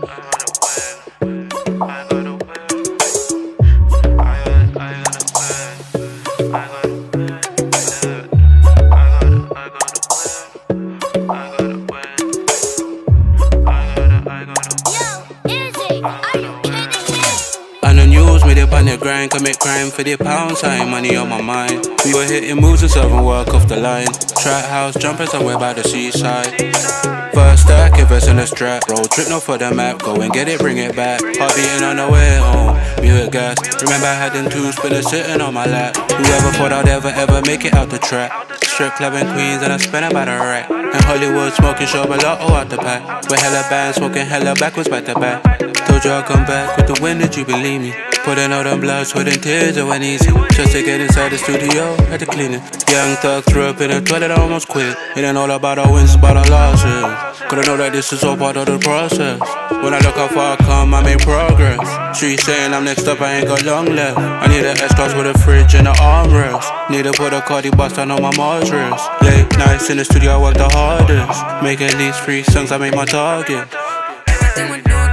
On the grind, commit crime for the pound sign, money on my mind. We were hitting moves and serving work off the line. Trap house, jumping somewhere by the seaside. First stack, invest in the strap. Road trip, no for the map. Go and get it, bring it back. Heart beating on the way home, music gas. Remember I had them two spinners sitting on my lap. Whoever thought I'd ever make it out the trap. Strip club in Queens and I spent about a rack. In Hollywood, smoking Shobalotto out the pack. With hella bands, smoking hella backwards back to back. Told you I'll come back with the wind, did you believe me? Putting out them blood, sweat and tears, it went easy. Just to get inside the studio, had to clean it. Young thug threw up in the toilet, I almost quit. It ain't all about our wins, about our losses. Cause I know that this is all part of the process. When I look how far I come, I make progress. Street saying I'm next up, I ain't got long left. I need an S-Class with a fridge and an armrest. Need to put a Cardi bust on my mattress. Late nights in the studio, I work the hardest. Make at least 3 songs, I make my target. Everything we do